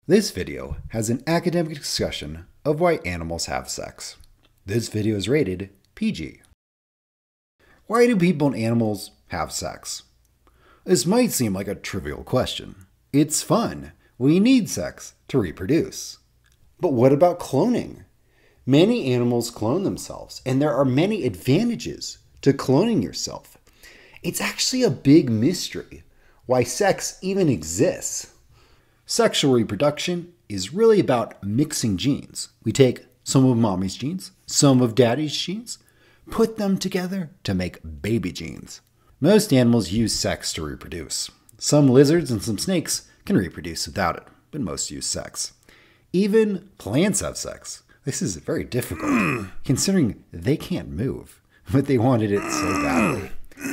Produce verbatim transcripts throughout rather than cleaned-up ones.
This video has an academic discussion of why animals have sex. This video is rated P G. Why do people and animals have sex? This might seem like a trivial question. It's fun. We need sex to reproduce. But what about cloning? Many animals clone themselves, and there are many advantages to cloning yourself. It's actually a big mystery why sex even exists. Sexual reproduction is really about mixing genes. We take some of mommy's genes, some of daddy's genes, put them together to make baby genes. Most animals use sex to reproduce. Some lizards and some snakes can reproduce without it, but most use sex. Even plants have sex. This is very difficult, considering they can't move, but they wanted it so badly.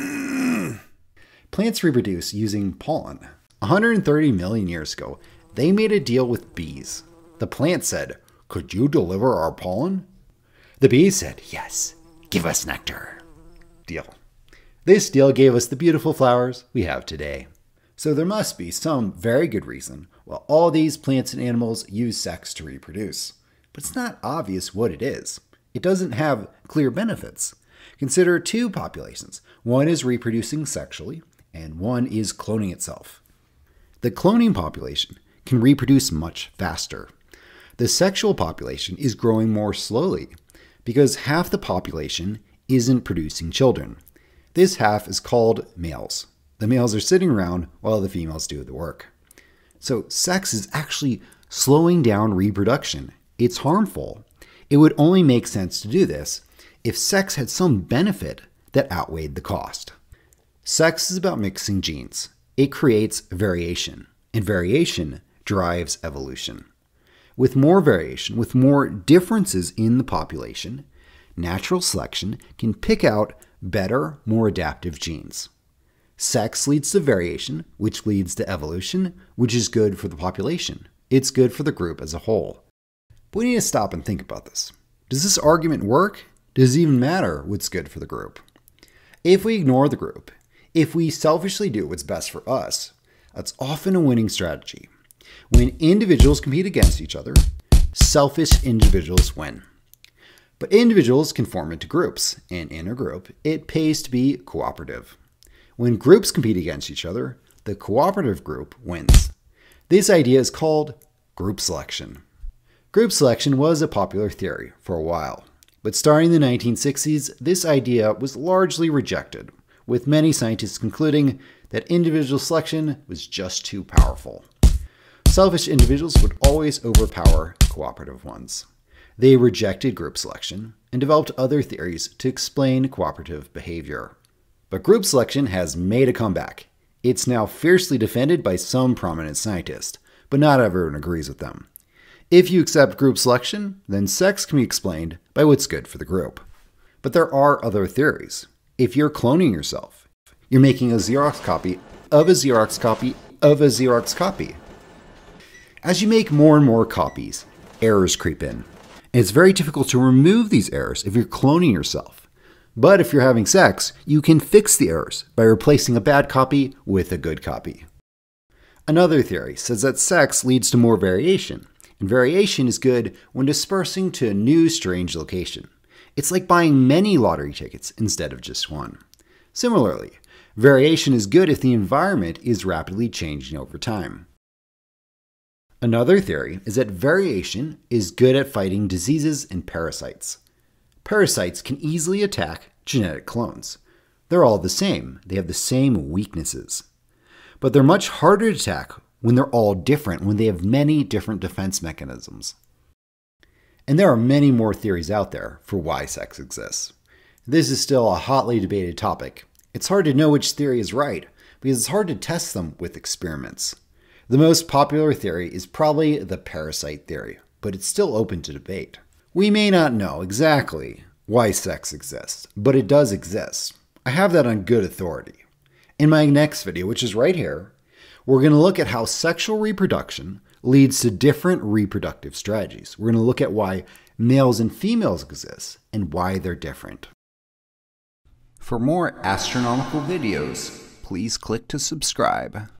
Plants reproduce using pollen. one hundred thirty million years ago, they made a deal with bees. The plant said, "Could you deliver our pollen?" The bees said, "Yes, give us nectar." Deal. This deal gave us the beautiful flowers we have today. So there must be some very good reason why all these plants and animals use sex to reproduce. But it's not obvious what it is. It doesn't have clear benefits. Consider two populations. One is reproducing sexually, and one is cloning itself. The cloning population can reproduce much faster. The sexual population is growing more slowly because half the population isn't producing children. This half is called males. The males are sitting around while the females do the work. So sex is actually slowing down reproduction. It's harmful. It would only make sense to do this if sex had some benefit that outweighed the cost. Sex is about mixing genes. It creates variation, and variation drives evolution. With more variation, with more differences in the population, natural selection can pick out better, more adaptive genes. Sex leads to variation, which leads to evolution, which is good for the population. It's good for the group as a whole. But we need to stop and think about this. Does this argument work? Does it even matter what's good for the group? If we ignore the group, if we selfishly do what's best for us, that's often a winning strategy. When individuals compete against each other, selfish individuals win. But individuals can form into groups, and in a group, it pays to be cooperative. When groups compete against each other, the cooperative group wins. This idea is called group selection. Group selection was a popular theory for a while, but starting in the nineteen sixties, this idea was largely rejected, with many scientists concluding that individual selection was just too powerful. Selfish individuals would always overpower cooperative ones. They rejected group selection and developed other theories to explain cooperative behavior. But group selection has made a comeback. It's now fiercely defended by some prominent scientists, but not everyone agrees with them. If you accept group selection, then sex can be explained by what's good for the group. But there are other theories. If you're cloning yourself, you're making a Xerox copy of a Xerox copy of a Xerox copy. As you make more and more copies, errors creep in. And it's very difficult to remove these errors if you're cloning yourself. But if you're having sex, you can fix the errors by replacing a bad copy with a good copy. Another theory says that sex leads to more variation, and variation is good when dispersing to a new strange location. It's like buying many lottery tickets instead of just one. Similarly, variation is good if the environment is rapidly changing over time. Another theory is that variation is good at fighting diseases and parasites. Parasites can easily attack genetic clones. They're all the same. They have the same weaknesses. But they're much harder to attack when they're all different, when they have many different defense mechanisms. And there are many more theories out there for why sex exists. This is still a hotly debated topic. It's hard to know which theory is right because it's hard to test them with experiments. The most popular theory is probably the parasite theory, but it's still open to debate. We may not know exactly why sex exists, but it does exist. I have that on good authority. In my next video, which is right here, we're going to look at how sexual reproduction leads to different reproductive strategies. We're going to look at why males and females exist and why they're different. For more astronomical videos, please click to subscribe.